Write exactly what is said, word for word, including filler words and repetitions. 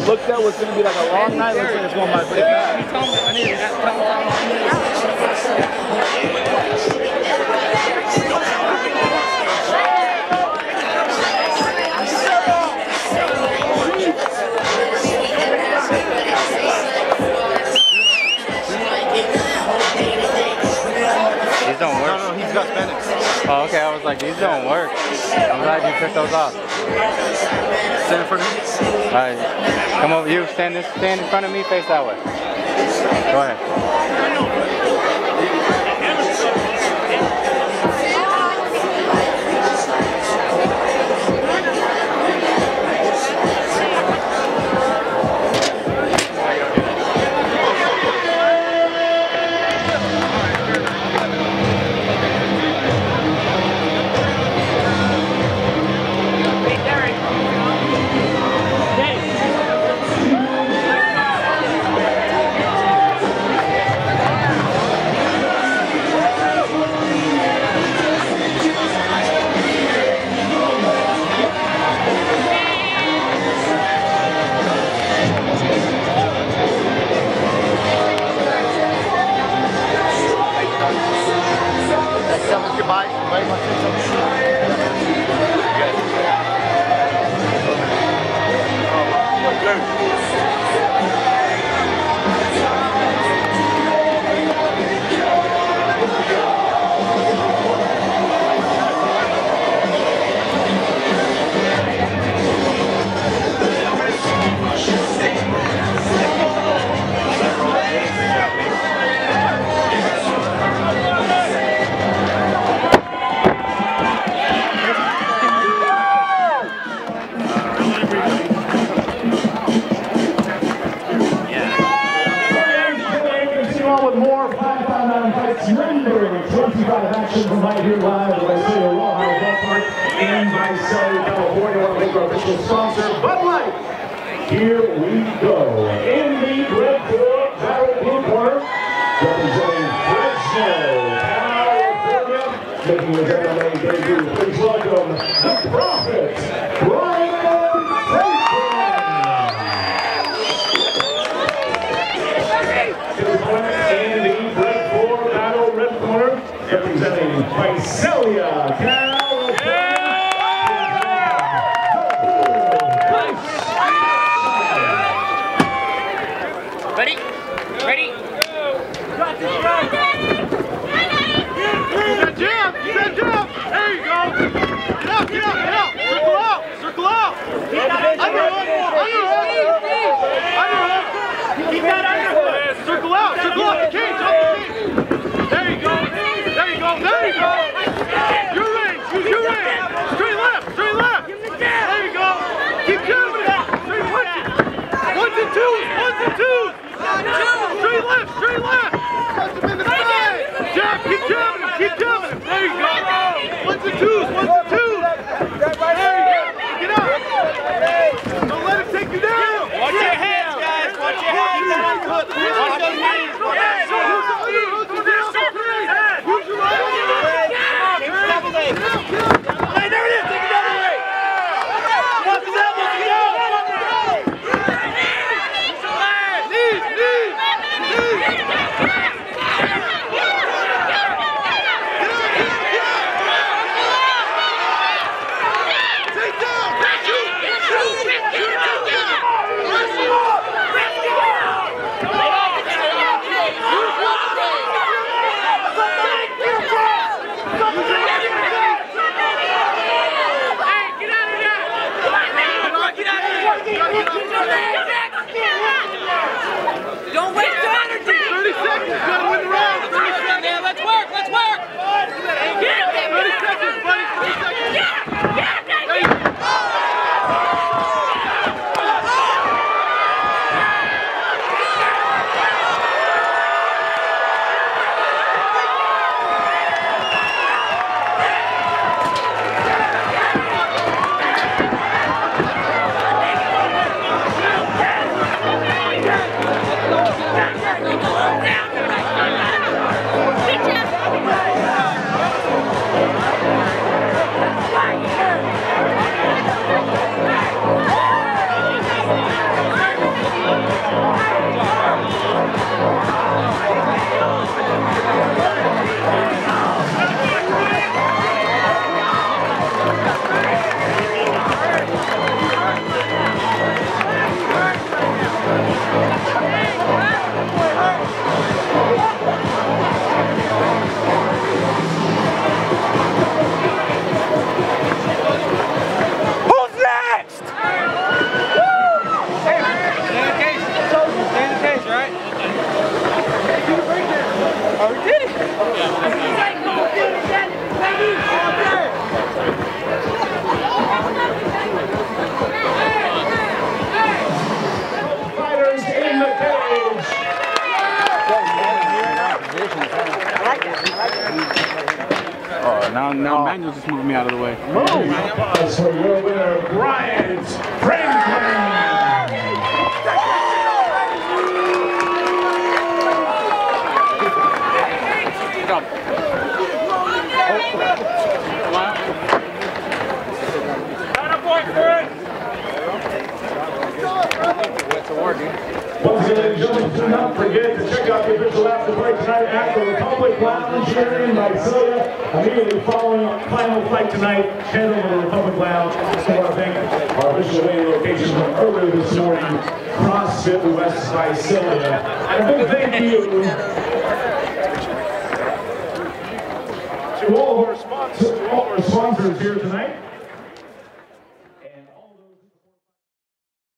looked at was going to be like a long night. Looks like it's going by pretty fast. These don't work. No, no, he's got Spanish. Oh, okay. I was like, these don't work. I'm glad you took those off. Stand in front of me. All right, come over. You stand this, stand in front of me. Face that way. Go ahead. twenty-five action from right here live at California, California, one of the official sponsor, Bud Light. Here we go. In the red field, barrel blue corner, representing Fresno, California, making his M M A debut. Please welcome the Prophet, Bryant. Representing Visalia, California. Ready? Ready? Got this right. That jump! That jump! There you go! Get up! Get up! Get up! Circle out! Circle out! Underhook! Underhook! Underhook! Keep that underhook! Circle out! Circle out the cage! Off the cage! There you go! There you go! There you go! Your range! Your range! Straight left! Straight left! There you go! Keep jamming it! Straight punching! Ones and twos! Ones and twos! Straight left! Straight left! Jab! Keep jamming him! Keep jamming him! There you go! Ones and twos! Ones and twos! There you go! Get up! Don't let him take you down! Watch your hands, guys! Watch your hands! Watch those hands! Hey, there it is! Take it down the way! Watch his elbows! Get out! Knees! Knees! Knees! Take down! Shoot! Shoot! Shoot! Don't waste your energy! thirty seconds, gotta win the round! thirty seconds! Yeah, let's work, let's work! thirty seconds, buddy! thirty seconds! There you go! Down! Now, now Manuel's just moving me out of the way. Applause for your winner, Bryant Franklin. Once again, ladies and gentlemen, do not forget to check out the official after party tonight at the Republic Lounge here in Visalia. Immediately following our final flight tonight, head over to the Republic Lounge. So I want to thank our official waiting location from earlier this morning, CrossFit West Visalia. And a big thank you to all of our sponsors, to all of our sponsors here tonight.